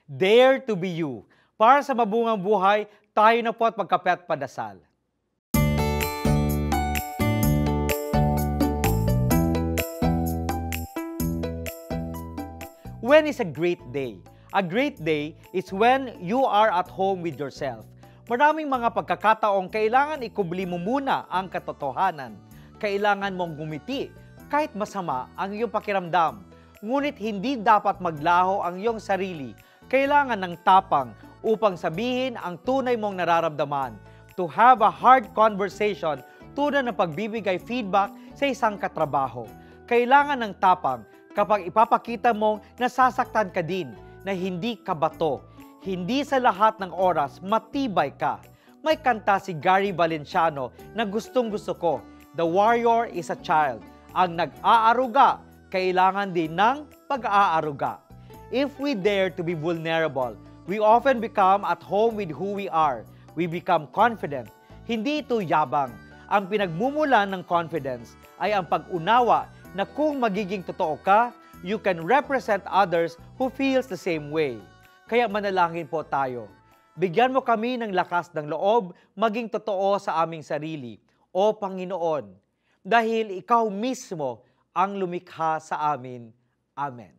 Dare to be you. Para sa mabungang buhay, tayo na po at magkape at padasal. When is a great day? A great day is when you are at home with yourself. Maraming mga pagkakataong kailangan ikubli mo muna ang katotohanan. Kailangan mong gumiti kahit masama ang iyong pakiramdam. Ngunit hindi dapat maglaho ang iyong sarili. Kailangan ng tapang upang sabihin ang tunay mong nararamdaman. To have a hard conversation tulad ng pagbibigay feedback sa isang katrabaho. Kailangan ng tapang kapag ipapakita mong nasasaktan ka din, na hindi ka bato. Hindi sa lahat ng oras matibay ka. May kanta si Gary Valenciano na gustong-gusto ko. The warrior is a child. Ang nag-aaruga, kailangan din ng pag-aaruga. If we dare to be vulnerable, we often become at home with who we are. We become confident. Hindi ito yabang. Ang pinagmumulan ng confidence ay ang pag-unawa na kung magiging totoo ka, you can represent others who feels the same way. Kaya manalangin po tayo. Bigyan mo kami ng lakas ng loob maging totoo sa aming sarili. O Panginoon, dahil Ikaw mismo ang lumikha sa amin. Amen.